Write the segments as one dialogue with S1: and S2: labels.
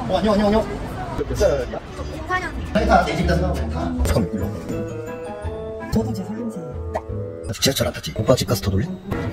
S1: 안녕 안녕 안녕. 몇 살이야?
S2: 4년.
S1: 다 내 집 가서 다.
S2: 저도 제 설림새예요.
S1: 지하철 안 탔지? 오빠 집 가서 더 놀래?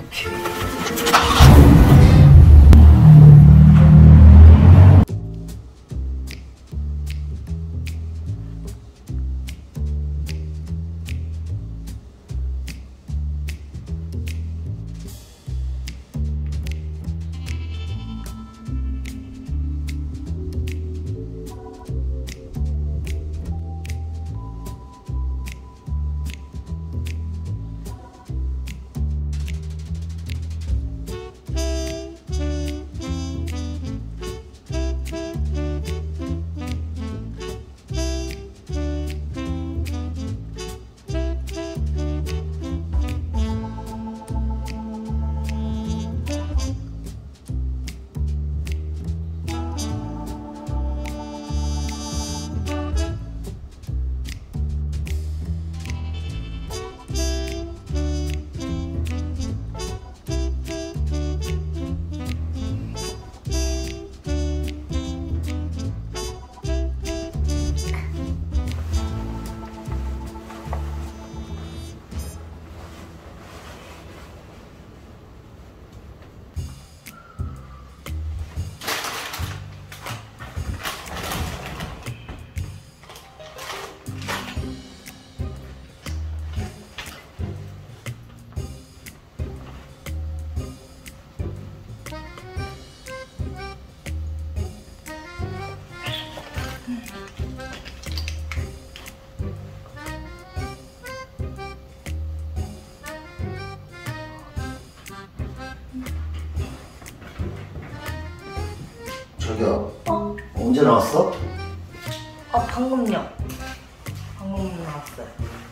S1: 저기요. 언제 나왔어?
S2: 방금요. 방금 나왔어요.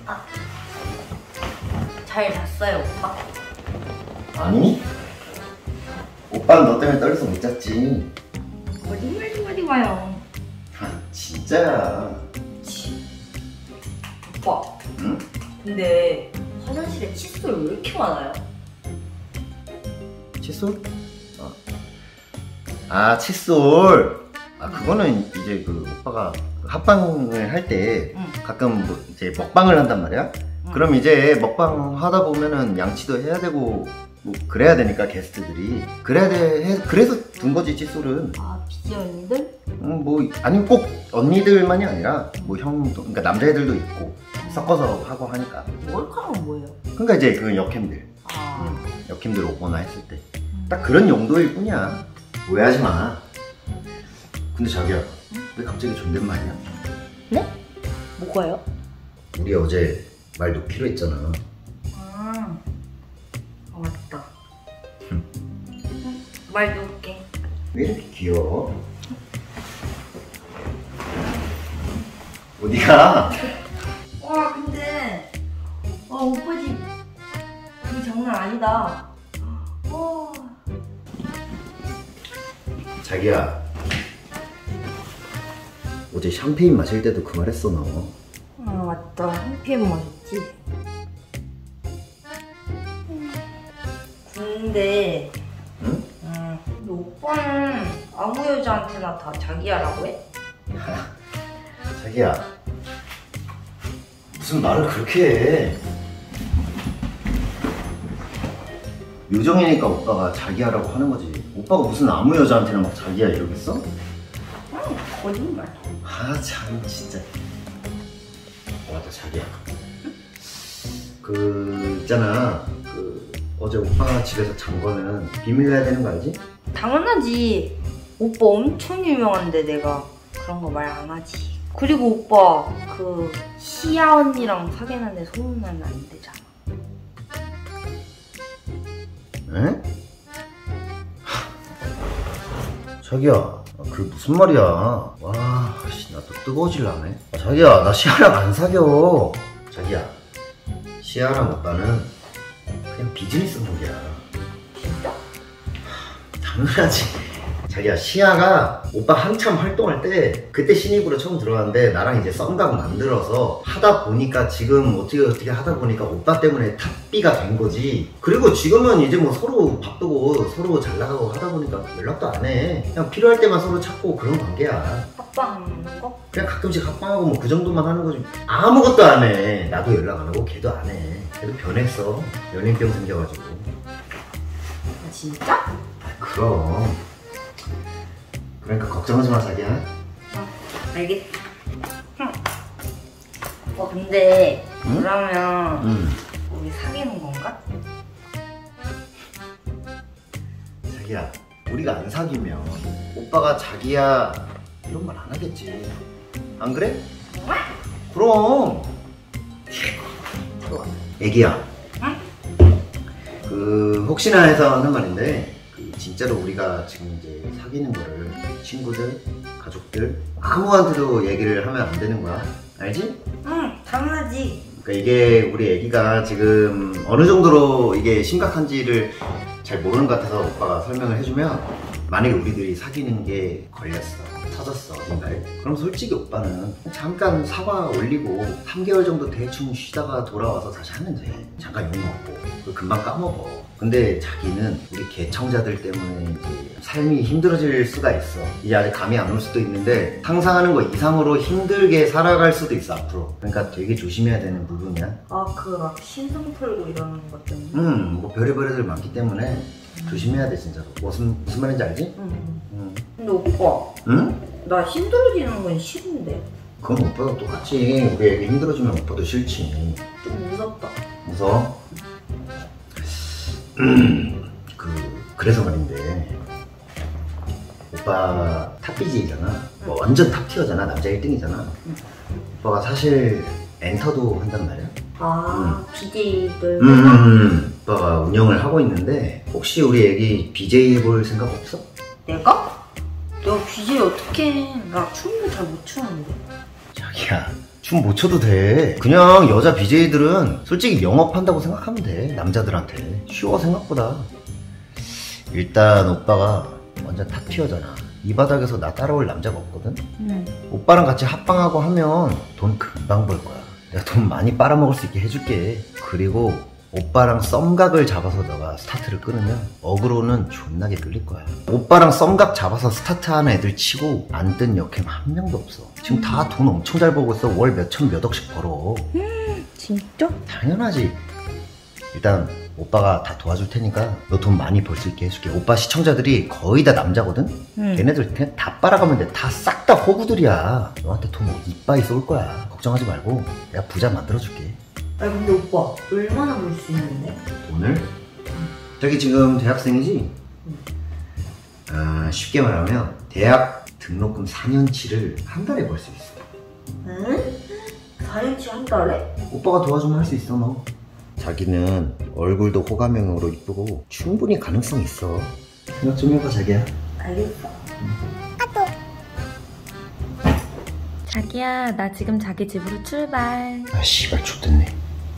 S2: 잘 잤어요, 오빠?
S1: 아니? 오빠는 너 때문에 떨려서 못 잤지.
S2: 거짓말 좀 하지 마요.
S1: 진짜야.
S2: 오빠.
S1: 응?
S2: 근데 화장실에 칫솔 왜 이렇게 많아요?
S1: 칫솔? 칫솔. 그거는 이제 그 오빠가 합방을 할 때 가끔 뭐 이제 먹방을 한단 말이야. 그럼 이제 먹방 하다 보면은 양치도 해야 되고 뭐 그래야 되니까 게스트들이 그래서 둔 거지 칫솔은.
S2: 비지 언니들?
S1: 뭐 아니 꼭 언니들만이 아니라 뭐 형도, 그러니까 남자애들도 있고 섞어서 하고 하니까.
S2: 머리카락은 뭐예요?
S1: 그러니까 이제 그 역캠들 역캠들 오거나 했을 때 딱 그런 용도일 뿐이야. 오해하지 마. 근데 자기야, 왜 갑자기 존댓말이야?
S2: 네? 뭐가요?
S1: 우리 어제 말 놓기로 했잖아.
S2: 맞다. 말 놓을게.
S1: 왜 이렇게 귀여워? 어디가?
S2: 근데 오빠 집 장난 아니다.
S1: 자기야, 어제 샴페인 마실 때도 그 말 했어 너.
S2: 맞다. 샴페인 마셨지. 근데
S1: 응?
S2: 근데 오빠는 아무 여자한테나 다 자기야라고 해?
S1: 자기야, 무슨 말을 그렇게 해? 요정이니까 오빠가 자기야라고 하는 거지. 오빠가 무슨 아무 여자한테나 막 자기야 이러겠어?
S2: 거짓말.
S1: 참 진짜. 맞다 자기야. 그 있잖아, 그 어제 오빠가 집에서 잔 거는 비밀로 해야 되는 거 알지?
S2: 당연하지. 오빠 엄청 유명한데 내가 그런 거 말 안 하지. 그리고 오빠 그 시아 언니랑 사귀는데 소문나면 안 되잖아.
S1: 에? 자기야, 그게 무슨 말이야? 와, 나 또 뜨거워질라네. 자기야, 나 시아랑 안 사겨. 자기야, 시아랑 오빠는 그냥 비즈니스 관계야.
S2: 진짜?
S1: 당연하지. 자기야, 시아가 오빠 한참 활동할 때 그때 신입으로 처음 들어왔는데 나랑 이제 썸각 만들어서 하다 보니까 지금 어떻게 하다 보니까 오빠 때문에 탑비가 된 거지. 그리고 지금은 이제 뭐 서로 바쁘고 서로 잘 나가고 하다 보니까 연락도 안 해. 그냥 필요할 때만 서로 찾고 그런 관계야.
S2: 합방하는 거?
S1: 그냥 가끔씩 합방하고 뭐 그 정도만 하는 거지. 아무것도 안 해. 나도 연락 안 하고 걔도 안 해. 걔도 변했어. 연예인병 생겨가지고.
S2: 아, 진짜?
S1: 그럼. 그러니까 걱정하지 마, 자기야.
S2: 알겠어. 근데
S1: 응?
S2: 그러면 우리 사귀는 건가?
S1: 자기야, 우리가 안 사귀면 오빠가 자기야 이런 말 안 하겠지. 안 그래? 그럼.
S2: 좋아.
S1: 애기야.
S2: 응?
S1: 그 혹시나 해서 하는 말인데 진짜로 우리가 지금 이제 사귀는 거를 친구들, 가족들 아무한테도 얘기를 하면 안 되는 거야. 알지?
S2: 응, 당연하지.
S1: 그러니까 이게 우리 애기가 지금 어느 정도로 이게 심각한지를 잘 모르는 것 같아서 오빠가 설명을 해주면, 만약에 우리들이 사귀는 게 걸렸어, 터졌어 어딘가에, 그럼 솔직히 오빠는 잠깐 사과 올리고 3개월 정도 대충 쉬다가 돌아와서 다시 하면 돼. 잠깐 욕먹고 그거 금방 까먹어. 근데 자기는 우리 개청자들 때문에 이제 삶이 힘들어질 수가 있어. 이제 아직 감이 안 올 수도 있는데 상상하는 거 이상으로 힘들게 살아갈 수도 있어 앞으로. 그러니까 되게 조심해야 되는 부분이야.
S2: 그 막 신성 풀고 이러는 것 때문에.
S1: 뭐 별의별 애들 많기 때문에 조심해야 돼 진짜로. 무슨 말인지 알지?
S2: 근데 오빠,
S1: 응?
S2: 나 힘들어지는 건 싫은데.
S1: 그럼 오빠도 똑같이. 우리 애기 힘들어지면 오빠도 싫지.
S2: 좀 무섭다.
S1: 무서워? 그래서 말인데, 오빠 탑BJ잖아. 뭐 완전 탑티어잖아. 남자 1등이잖아. 오빠가 사실 엔터도 한단 말이야.
S2: BJ들.
S1: 오빠가 운영을 하고 있는데 혹시 우리 애기 BJ 해볼 생각 없어?
S2: 내가? 내가 BJ 어떻게 해? 나 춤도 잘 못 추는데.
S1: 자기야, 춤 못 춰도 돼. 그냥 여자 BJ들은 솔직히 영업한다고 생각하면 돼. 남자들한테 쉬워 생각보다. 일단 오빠가 완전 탑티어잖아. 이 바닥에서 나 따라올 남자가 없거든. 오빠랑 같이 합방하고 하면 돈 금방 벌 거야. 내가 돈 많이 빨아먹을 수 있게 해줄게. 그리고 오빠랑 썸각을 잡아서 너가 스타트를 끊으면 어그로는 존나게 끌릴 거야. 오빠랑 썸각 잡아서 스타트하는 애들 치고 안 뜬 여캠 한 명도 없어. 지금 다 돈 엄청 잘 벌고 있어. 월 몇천 몇억씩 벌어.
S2: 진짜?
S1: 당연하지. 일단 오빠가 다 도와줄 테니까 너 돈 많이 벌 수 있게 해줄게. 오빠 시청자들이 거의 다 남자거든? 걔네들 그냥 다 빨아가면 돼. 다 싹 다 호구들이야. 너한테 돈 이빠이 쏠 거야. 걱정하지 말고 내가 부자 만들어줄게.
S2: 아니 근데 오빠 얼마나 벌 수 있는데?
S1: 돈을? 자기 지금 대학생이지? 쉽게 말하면 대학 등록금 4년치를 한 달에 벌 수 있어.
S2: 응? 4년치 한 달에?
S1: 오빠가 도와주면 할 수 있어 너. 자기는 얼굴도 호감형으로 이쁘고 충분히 가능성 있어. 생각 좀 해봐 자기야.
S2: 알겠어.
S3: 자기야, 나 지금 자기 집으로 출발.
S1: 아 씨발 X됐네.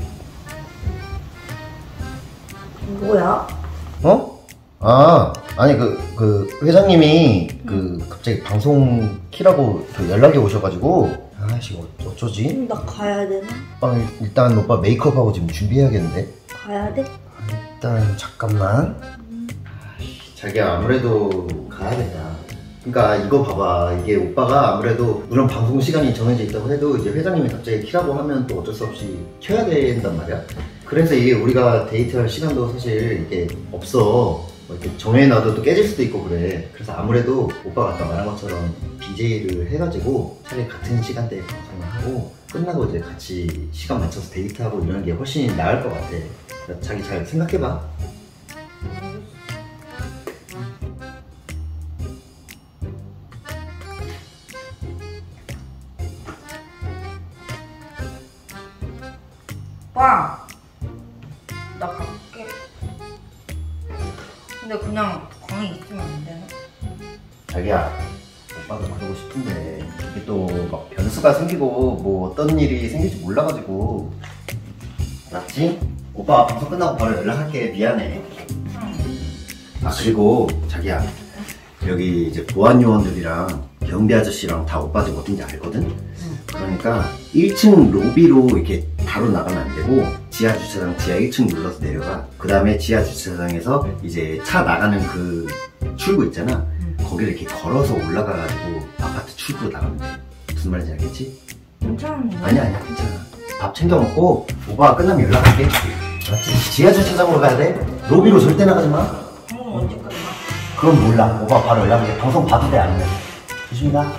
S2: 뭐야?
S1: 어? 아니 그 회장님이 갑자기 방송 키라고 연락이 오셔가지고 아씨 어쩌지?
S2: 나 가야 되나?
S1: 일단 오빠 메이크업하고 지금 준비해야겠는데.
S2: 가야 돼?
S1: 일단 잠깐만. 자기야 아무래도 가야겠다. 그러니까 이거 봐봐. 이게 오빠가 아무래도 물론 방송 시간이 정해져 있다고 해도 이제 회장님이 갑자기 키라고 하면 또 어쩔 수 없이 켜야 된단 말이야. 그래서 이게 우리가 데이트할 시간도 사실 이게 없어. 이렇게 정해놔도 또 깨질 수도 있고 그래. 그래서 아무래도 오빠가 아까 말한 것처럼 BJ를 해가지고 차라리 같은 시간대에 방송을 하고 끝나고 이제 같이 시간 맞춰서 데이트하고 이러는 게 훨씬 나을 것 같아. 그러니까 자기 잘 생각해봐.
S2: 오빠! 나 갈게. 근데 그냥 방에 있으면 안 되나?
S1: 자기야, 오빠도 그러고 싶은데 이게 또 막 변수가 생기고 뭐 어떤 일이 생길지 몰라가지고. 알았지? 오빠 방송 끝나고 바로 연락할게. 미안해. 그리고 자기야, 여기 이제 보안 요원들이랑 경비 아저씨랑 다 오빠 집 어딘지 알거든? 그러니까 1층 로비로 이렇게 바로 나가면 안 되고 지하 주차장 지하 1층 눌러서 내려가. 그 다음에 지하 주차장에서 이제 차 나가는 그 출구 있잖아. 거기를 이렇게 걸어서 올라가가지고 아파트 출구로 나가면 돼. 무슨 말인지 알겠지?
S2: 괜찮은데?
S1: 아니야 괜찮아. 밥 챙겨 먹고 오빠가 끝나면 연락할게. 알았지? 지하 주차장으로 가야 돼. 로비로 절대 나가지 마.
S2: 방송 언제 끝나?
S1: 그럼 몰라. 오빠 바로 연락해. 방송 봐도 돼 아니면. 조심히 가.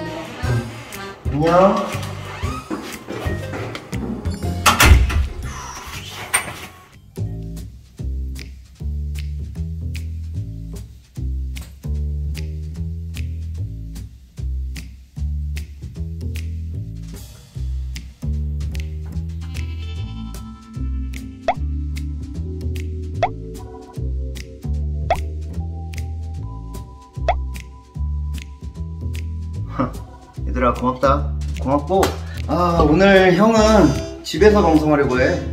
S1: 안녕. 얘들아 고맙다. 고맙고 오늘 형은 집에서 방송하려고 해.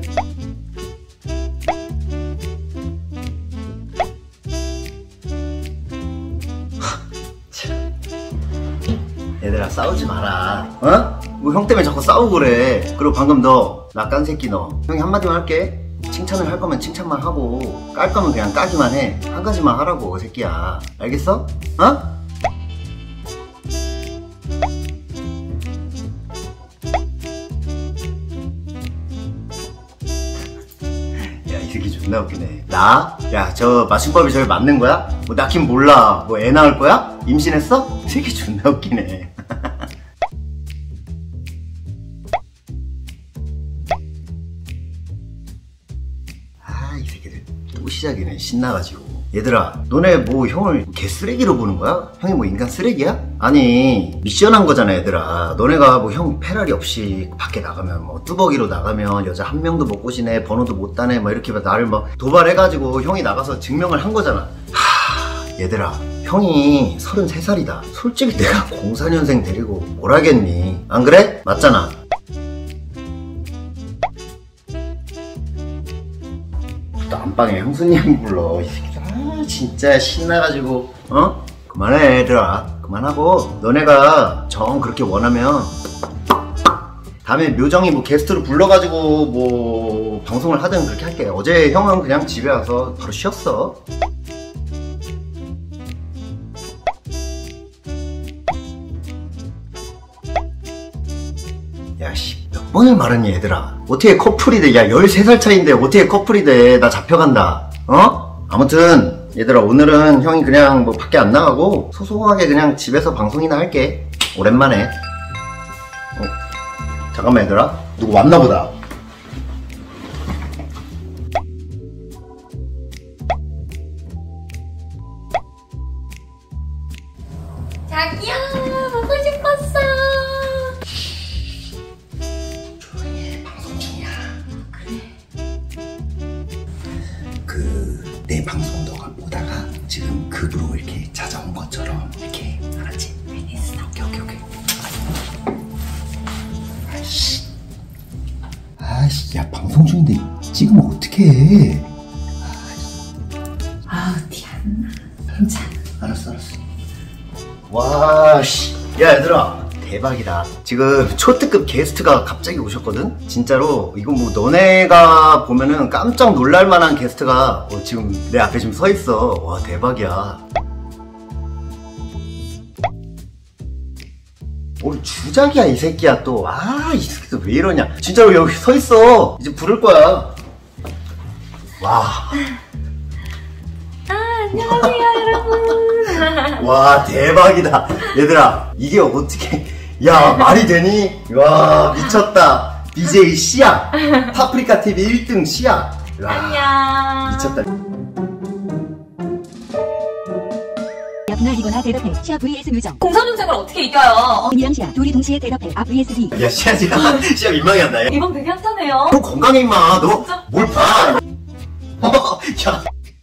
S1: 얘들아 싸우지 마라. 어? 뭐 형 때문에 자꾸 싸우고 그래. 그리고 방금 너 나 깐 새끼 너 형이 한마디만 할게. 칭찬을 할 거면 칭찬만 하고 깔 거면 그냥 까기만 해. 한 가지만 하라고 새끼야. 알겠어? 어? 이 새끼 존나 웃기네. 나? 야, 저 맞춤법이 저기 맞는 거야? 뭐 낳긴 몰라. 뭐 애 낳을 거야? 임신했어? 이 새끼 존나 웃기네. 이 새끼들 또 시작이네. 신나가지고. 얘들아 너네 뭐 형을 개쓰레기로 보는 거야? 형이 뭐 인간 쓰레기야? 아니 미션한 거잖아 얘들아. 너네가 뭐 형 페라리 없이 밖에 나가면 뭐 뚜벅이로 나가면 여자 한 명도 못 꼬시네 번호도 못 따네 막 이렇게 나를 막 도발해가지고 형이 나가서 증명을 한 거잖아. 얘들아 형이 33살이다 솔직히 내가 04년생 데리고 뭘 하겠니? 안 그래? 맞잖아. 또 안방에 형수님 불러. 이 새끼 진짜 신나가지고. 어? 그만해 얘들아. 그만하고 너네가 정 그렇게 원하면 다음에 묘정이 뭐 게스트로 불러가지고 뭐 방송을 하든 그렇게 할게. 어제 형은 그냥 집에 와서 바로 쉬었어. 야씨 몇 번을 말했니 얘들아. 어떻게 커플이 돼. 야 13살 차인데 어떻게 커플이 돼. 나 잡혀간다. 어? 아무튼 얘들아 오늘은 형이 그냥 뭐 밖에 안 나가고 소소하게 그냥 집에서 방송이나 할게. 오랜만에. 잠깐만 얘들아 누구 왔나 보다.
S3: 자기야 보고 싶었어.
S1: 조용히 해. 방송 중이야.
S3: 그래.
S1: 내 방송 너가 보다가 지금 급으로 이렇게 찾아온 것처럼 이렇게. 알았지?
S3: 알겠어.
S1: 오케이. 아이씨 야 방송 중인데 찍으면 어떡해.
S3: 아우 티 안 나. 괜찮아.
S1: 알았어. 와씨 야 얘들아 대박이다. 지금 초특급 게스트가 갑자기 오셨거든? 진짜로 이거 뭐 너네가 보면은 깜짝 놀랄만한 게스트가 지금 내 앞에 지금 서있어. 와 대박이야. 뭘 주작이야 이 새끼야 또. 이 새끼도 왜 이러냐. 진짜로 여기 서있어. 이제 부를 거야. 와.
S3: 안녕하세요 여러분.
S1: 와 대박이다. 얘들아 이게 어떻게 야 말이 되니? 와 미쳤다. BJ 시야. 파프리카 TV 1등 시야.
S3: 안녕.
S1: 미쳤다.
S4: 분할이거나 대답해. 시야 vs 누정.
S3: 04년생을 어떻게 이겨요?
S4: 이랑 시야 둘이 동시에 대답해. 아 vs B.
S1: 야 시야 시야 민망해 한다.
S3: 이번 되게 핫하네요.
S1: 너 건강해 임마. 너 뭘 봐. 야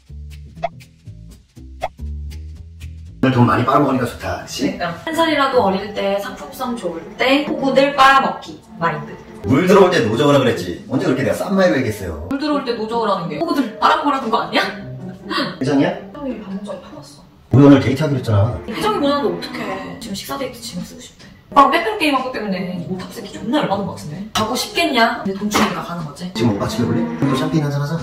S1: 오늘 돈 많이 빨아먹으니까 좋다. 그치?
S3: 한 살이라도 어릴 때 상품성 좋을 때 호구들 빨아먹기 마인드.
S1: 물 들어올 때 노정을 하라 그랬지. 언제 그렇게 내가 싼 말로 얘기했어요.
S3: 물 들어올 때 노정을 하는 게 호구들 빨아먹으라는 거 아니야?
S1: 회장이야?
S3: 형이 방송에 팔았어.
S1: 우리 오늘 데이트하기로 했잖아.
S3: 혜정이 원하는데 어떡해. 지금 식사 데이트 지금 쓰고 싶대. 오빠랑 빼빼로 게임 한 것 때문에 오탑 새끼 존나 열받은 것 같은데. 가고 싶겠냐? 근데 돈 주니까 가는 거지.
S1: 지금 오빠 집에 볼래? 또 샴페인 한잔 하자.